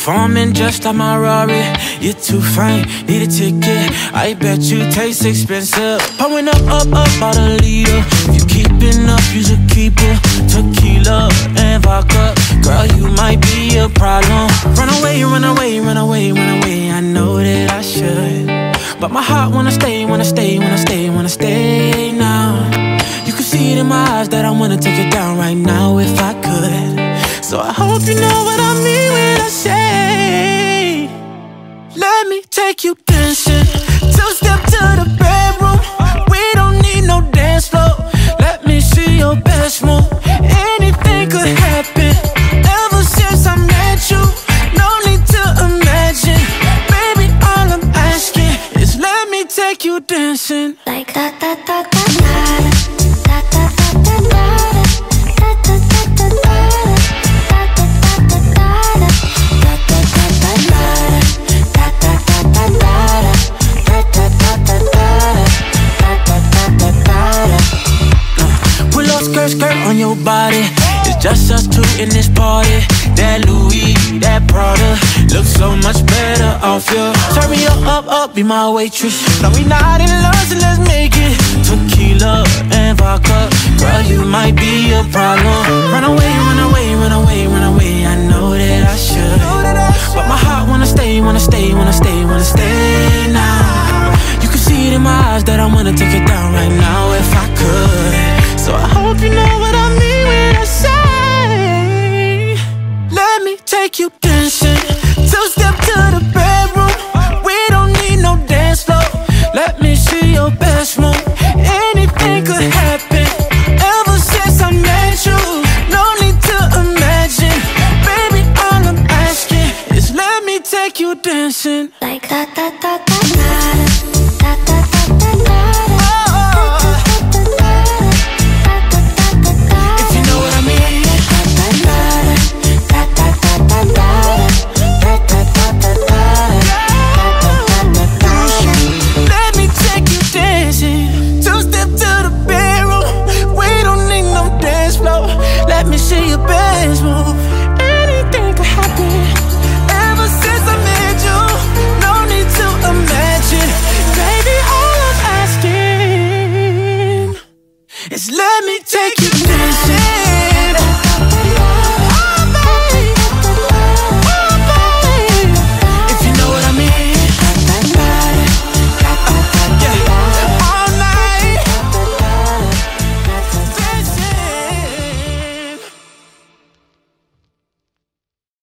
Performing just like my Rari. You're too fine, need a ticket. I bet you taste expensive. Pouring up, about a liter. If you keeping up, you should keep it. Tequila and vodka. Girl, you might be a problem. Run away, run away, run away, run away. I know that I should, but my heart wanna stay, wanna stay, wanna stay, wanna stay now. You can see it in my eyes that I wanna take it down right now if I could. So I hope you know what I mean when I say, let me take you dancing. Two-step to the bedroom. We don't need no dance floor. Let me see your best move. Anything could happen. Ever since I met you, no need to imagine. Baby, all I'm asking is let me take you dancing. Like da da da da da da da da da da da da da. Skirt on your body, it's just us two in this party. That Louis, that Prada, looks so much better off you. Turn me up, be my waitress. No, we not in love, so let's make it. Tequila and vodka, girl, you might be a problem. Run away, run away, run away, run away. I know that I should, but my heart wanna stay, wanna stay, wanna stay, wanna stay now. You can see it in my eyes that I wanna take it down right now if I could. So I hope you know what I mean when I say, let me take you dancing. Two-step to the bedroom. We don't need no dance floor. Let me see your best move. Anything could happen. Ever since I met you, no need to imagine. Baby, all I'm asking is let me take you dancing. Like da da da da da.